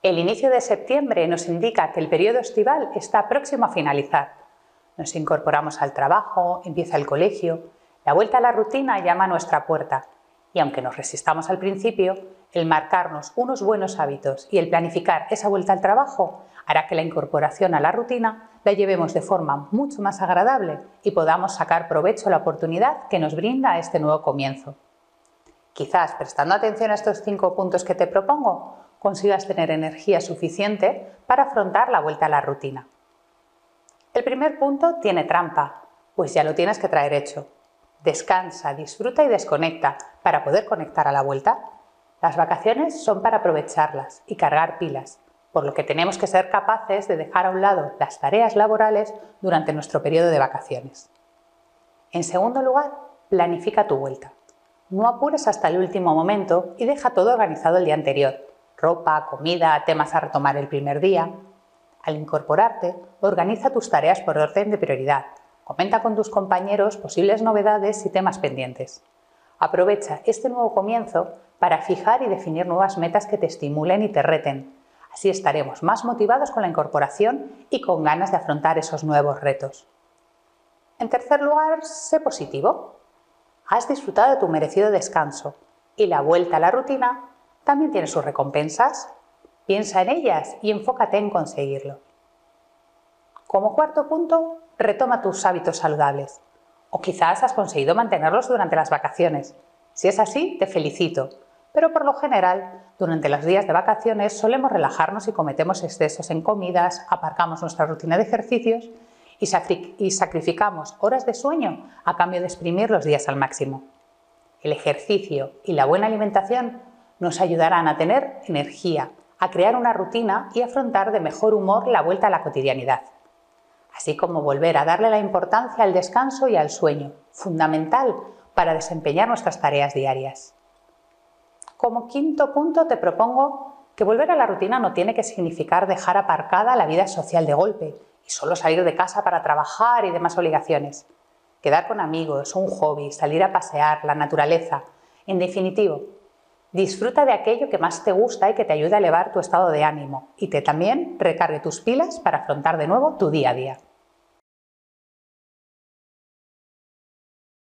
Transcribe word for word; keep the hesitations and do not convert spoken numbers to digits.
El inicio de septiembre nos indica que el periodo estival está próximo a finalizar. Nos incorporamos al trabajo, empieza el colegio, la vuelta a la rutina llama a nuestra puerta y aunque nos resistamos al principio, el marcarnos unos buenos hábitos y el planificar esa vuelta al trabajo hará que la incorporación a la rutina la llevemos de forma mucho más agradable y podamos sacar provecho a la oportunidad que nos brinda este nuevo comienzo. Quizás prestando atención a estos cinco puntos que te propongo, consigas tener energía suficiente para afrontar la vuelta a la rutina. El primer punto tiene trampa, pues ya lo tienes que traer hecho. Descansa, disfruta y desconecta para poder conectar a la vuelta. Las vacaciones son para aprovecharlas y cargar pilas, por lo que tenemos que ser capaces de dejar a un lado las tareas laborales durante nuestro periodo de vacaciones. En segundo lugar, planifica tu vuelta. No apures hasta el último momento y deja todo organizado el día anterior. Ropa, comida, temas a retomar el primer día. Al incorporarte, organiza tus tareas por orden de prioridad. Comenta con tus compañeros posibles novedades y temas pendientes. Aprovecha este nuevo comienzo para fijar y definir nuevas metas que te estimulen y te reten. Así estaremos más motivados con la incorporación y con ganas de afrontar esos nuevos retos. En tercer lugar, sé positivo. Has disfrutado de tu merecido descanso y la vuelta a la rutina también tiene sus recompensas. Piensa en ellas y enfócate en conseguirlo. Como cuarto punto, retoma tus hábitos saludables. O quizás has conseguido mantenerlos durante las vacaciones. Si es así, te felicito. Pero por lo general, durante los días de vacaciones solemos relajarnos y cometemos excesos en comidas, aparcamos nuestra rutina de ejercicios y, sacri- y sacrificamos horas de sueño a cambio de exprimir los días al máximo. El ejercicio y la buena alimentación nos ayudarán a tener energía, a crear una rutina y afrontar de mejor humor la vuelta a la cotidianidad. Así como volver a darle la importancia al descanso y al sueño, fundamental para desempeñar nuestras tareas diarias. Como quinto punto te propongo que volver a la rutina no tiene que significar dejar aparcada la vida social de golpe y solo salir de casa para trabajar y demás obligaciones. Quedar con amigos, un hobby, salir a pasear, la naturaleza. En definitivo, disfruta de aquello que más te gusta y que te ayude a elevar tu estado de ánimo y te también recargue tus pilas para afrontar de nuevo tu día a día.